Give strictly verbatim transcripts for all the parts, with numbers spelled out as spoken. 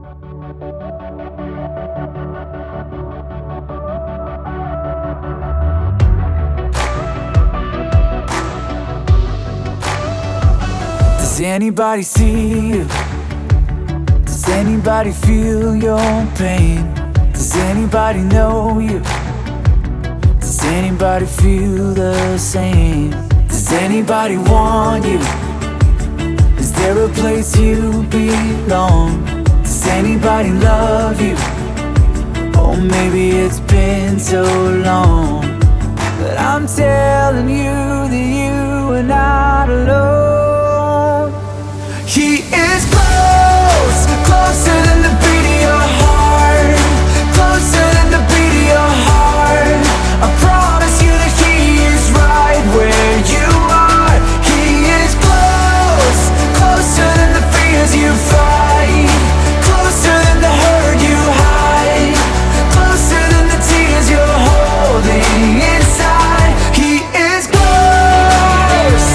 Does anybody see you? Does anybody feel your pain? Does anybody know you? Does anybody feel the same? Does anybody want you? Is there a place you belong? Does anybody love you? Oh, maybe it's been so long. But I'm telling you that you are not alone. He is close, closer than the beat of your heart, closer than the beat of your heart. I promise you that he is right where you are. He is close, closer than the fears you fight, closer than the hurt you hide, closer than the tears you're holding inside. He is close.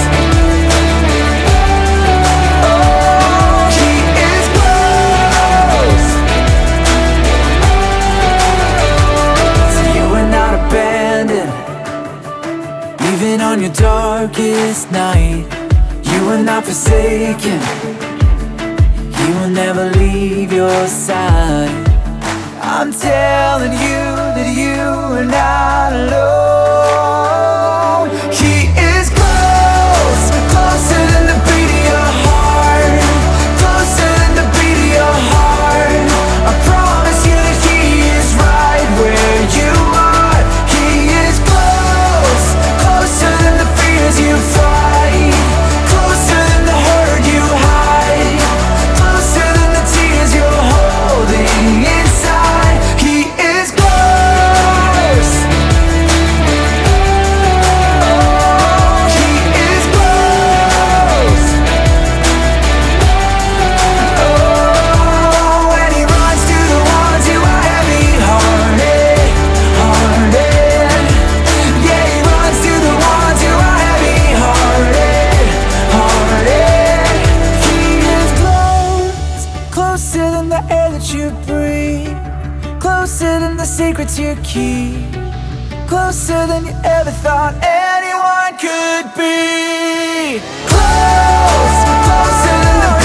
Oh, he is close. So you are not abandoned, even on your darkest night. You are not forsaken, he will never leave your side. I'm telling you that you are not alone. He is close, closer than the beat of your heart, closer than the beat of your heart. I promise you that he is right where you are. He is close, closer than the fears you fight, closer than the hurt you hide, closer than the tears you're holding inside. He is close. Oh, he is close. Oh, and he runs to the ones who are heavy-hearted, hearted. Yeah, he runs to the ones who are heavy-hearted, hearted. He is close, closer than the air that you breathe, closer than the secrets you keep, closer than you ever thought anyone could be. Close, closer than the